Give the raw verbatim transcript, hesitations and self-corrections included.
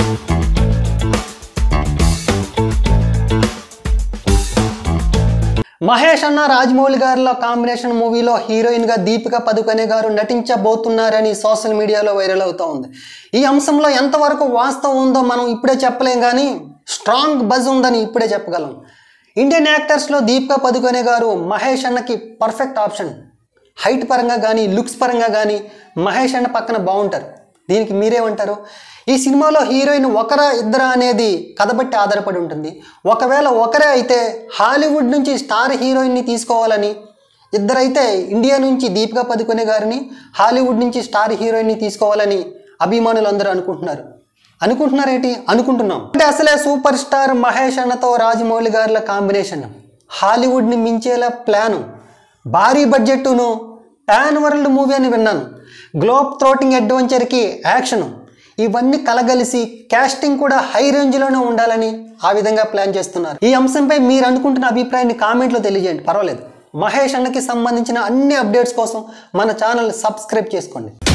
మహేష్ అన్న రాజమౌళి గారిలో కాంబినేషన్ మూవీలో హీరోయిన్గా దీపిక పదుకొనే గారు నటించబోతున్నారని సోషల్ మీడియాలో వైరల్ అవుతూ ఉంది. ఈ అంశంలో ఎంతవరకు వాస్తవం ఉందో మనం ఇప్పుడే చెప్పలేం, కానీ స్ట్రాంగ్ బజ్ ఉందని ఇప్పుడే చెప్పగలం. ఇండియన్ యాక్టర్స్లో దీపిక పదుకొనే గారు మహేష్ అన్నకి పర్ఫెక్ట్ ఆప్షన్. హైట్ పరంగా కానీ లుక్స్ పరంగా కానీ మహేష్ అన్న పక్కన బాగుంటారు. దీనికి మీరేమంటారు? ఈ సినిమాలో హీరోయిన్ ఒకరా ఇద్దరా అనేది కథ బట్టి ఆధారపడి ఉంటుంది. ఒకవేళ ఒకరే అయితే హాలీవుడ్ నుంచి స్టార్ హీరోయిన్ని తీసుకోవాలని, ఇద్దరైతే ఇండియా నుంచి దీపిక పదుకొనే గారిని, హాలీవుడ్ నుంచి స్టార్ హీరోయిన్ని తీసుకోవాలని అభిమానులు అందరూ అనుకుంటున్నారు. అనుకుంటున్నారేంటి అనుకుంటున్నాం అంటే అసలే సూపర్ స్టార్ మహేష్ అన్నతో రాజమౌళి గారుల కాంబినేషన్, హాలీవుడ్ని మించేలా ప్లాను, భారీ బడ్జెట్టును, పాన్ వరల్డ్ మూవీ అని విన్నాను, గ్లోబ్ థ్రోటింగ్ అడ్వెంచర్కి యాక్షను, ఇవన్నీ కలగలిసి కాస్టింగ్ కూడా హై రేంజ్లోనే ఉండాలని ఆ విధంగా ప్లాన్ చేస్తున్నారు. ఈ అంశంపై మీరు అనుకుంటున్న అభిప్రాయాన్ని కామెంట్లో తెలియజేయండి, పర్వాలేదు. మహేష్ అన్నకి సంబంధించిన అన్ని అప్డేట్స్ కోసం మన ఛానల్ సబ్స్క్రైబ్ చేసుకోండి.